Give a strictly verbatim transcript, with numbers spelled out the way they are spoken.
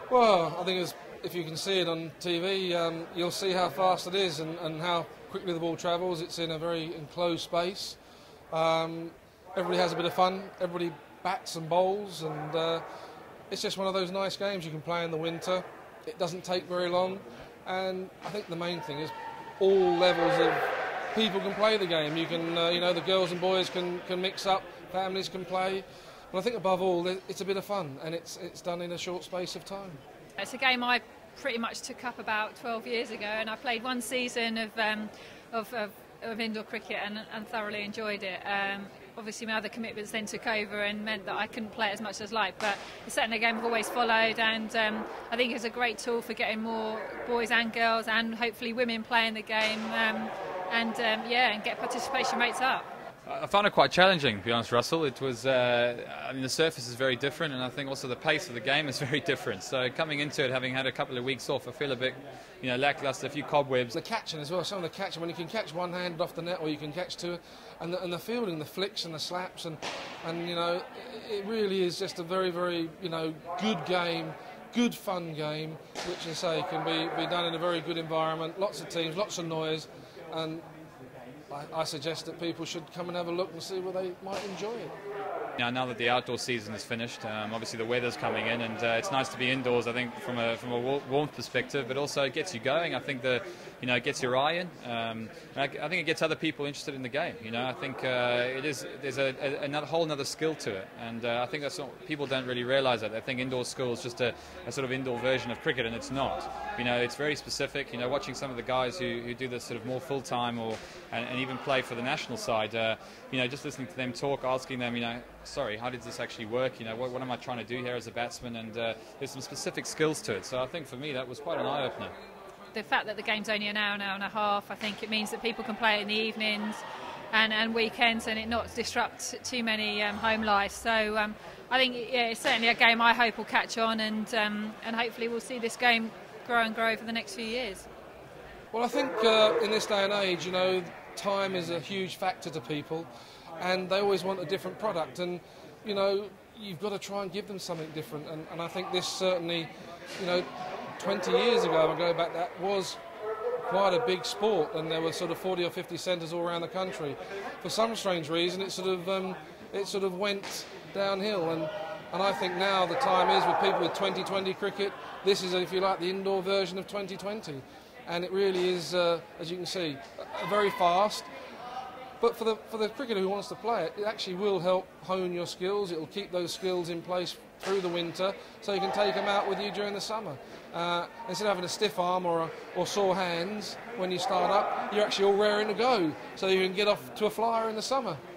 Well, I think as, if you can see it on T V, um, you'll see how fast it is and, and how quickly the ball travels. It's in a very enclosed space. Um, everybody has a bit of fun. Everybody bats and bowls, and uh, it's just one of those nice games you can play in the winter. It doesn't take very long, and I think the main thing is all levels of people can play the game. You can, uh, you know, the girls and boys can, can mix up, families can play. But I think above all, it's a bit of fun, and it's it's done in a short space of time. It's a game I pretty much took up about twelve years ago, and I played one season of um, of, of, of indoor cricket and, and thoroughly enjoyed it. Um, obviously, my other commitments then took over and meant that I couldn't play it as much as I'd like, but it's certainly a game I've always followed, and um, I think it's a great tool for getting more boys and girls and hopefully women playing the game, um, and um, yeah, and get participation rates up. I found it quite challenging, to be honest, Russell. It was, uh, I mean, the surface is very different, and I think also the pace of the game is very different. So coming into it, having had a couple of weeks off, I feel a bit, you know, lackluster, a few cobwebs. The catching as well, some of the catching, when you can catch one hand off the net or you can catch two, and the, and the fielding, the flicks and the slaps, and, and you know, it really is just a very, very, you know, good game, good fun game, which, as I say, can be, be done in a very good environment, lots of teams, lots of noise, and I, I suggest that people should come and have a look and see where they might enjoy it. Now, now that the outdoor season is finished, um, obviously the weather's coming in, and uh, it's nice to be indoors. I think from a from a warmth perspective, but also it gets you going. I think the, you know, it gets your eye in. Um, and I, I think it gets other people interested in the game. You know, I think uh, it is there's a, a another whole another skill to it, and uh, I think that's what people don't really realise. That they think indoor school is just a, a sort of indoor version of cricket, and it's not. You know, it's very specific. You know, watching some of the guys who, who do this sort of more full time or and, and even play for the national side. Uh, you know, just listening to them talk, asking them, you know, sorry, how did this actually work? You know, what, what am I trying to do here as a batsman? And uh, there's some specific skills to it. So I think for me that was quite an eye-opener. The fact that the game's only an hour, an hour and a half, I think it means that people can play it in the evenings and, and weekends, and it not disrupt too many um, home lives. So um, I think yeah, it's certainly a game I hope will catch on, and um, and hopefully we'll see this game grow and grow for the next few years. Well, I think uh, in this day and age, you know, time is a huge factor to people, and they always want a different product, and you know, you've got to try and give them something different, and, and I think this certainly, you know, twenty years ago, I go back, that was quite a big sport, and there were sort of forty or fifty centres all around the country. For some strange reason, it sort of um, it sort of went downhill, and and I think now the time is with people with twenty twenty cricket. This is, if you like, the indoor version of twenty twenty, and it really is, uh, as you can see, very fast. But for the for the cricketer who wants to play it, it actually will help hone your skills. It will keep those skills in place through the winter, so you can take them out with you during the summer. Uh, instead of having a stiff arm or a, or sore hands when you start up, you're actually all raring to go, so you can get off to a flyer in the summer.